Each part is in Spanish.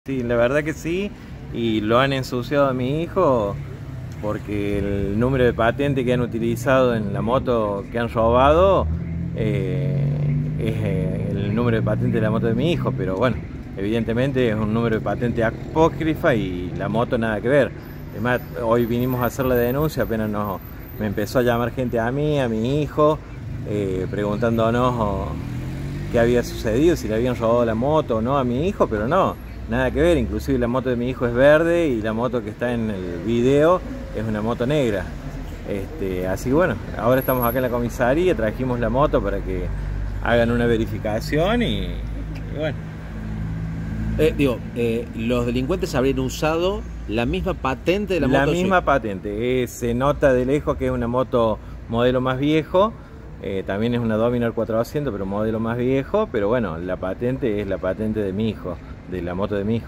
Sí, la verdad que sí, y lo han ensuciado a mi hijo porque el número de patente que han utilizado en la moto que han robado es el número de patente de la moto de mi hijo, pero bueno, evidentemente es un número de patente apócrifa y la moto nada que ver. Además, hoy vinimos a hacer la denuncia, apenas me empezó a llamar gente a mí, a mi hijo, preguntándonos qué había sucedido, si le habían robado la moto o no a mi hijo, pero no. Nada que ver, inclusive la moto de mi hijo es verde y la moto que está en el video es una moto negra. Así que bueno, ahora estamos acá en la comisaría, trajimos la moto para que hagan una verificación y bueno. Los delincuentes habrían usado la misma patente de la moto. La misma patente, se nota de lejos que es una moto modelo más viejo. También es una Dominar 400, pero modelo más viejo, pero bueno, la patente es la patente de mi hijo, de la moto de mi hijo.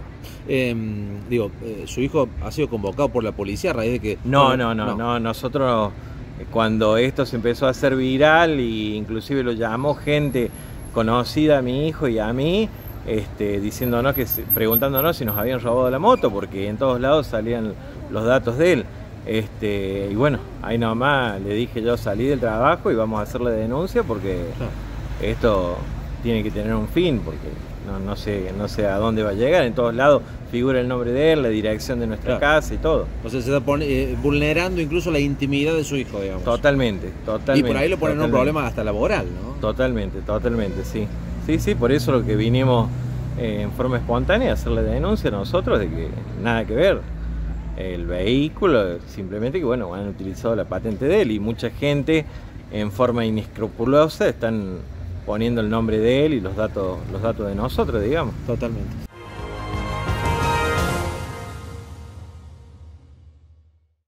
Su hijo ha sido convocado por la policía a raíz de que... No, nosotros cuando esto se empezó a hacer viral, y inclusive lo llamó gente conocida a mi hijo y a mí, diciéndonos preguntándonos si nos habían robado la moto, porque en todos lados salían los datos de él. Y bueno, ahí nomás le dije yo, salí del trabajo y vamos a hacer la denuncia porque esto tiene que tener un fin, porque no sé a dónde va a llegar. En todos lados figura el nombre de él, la dirección de nuestra casa y todo. O sea, se está vulnerando incluso la intimidad de su hijo, digamos. Totalmente. Y por ahí lo ponen en un problema hasta laboral, ¿no? Totalmente, sí. Sí, por eso lo que vinimos en forma espontánea a hacer la denuncia nosotros de que nada que ver. El vehículo, simplemente que bueno, han utilizado la patente de él y mucha gente en forma inescrupulosa están poniendo el nombre de él y los datos de nosotros, digamos. Totalmente.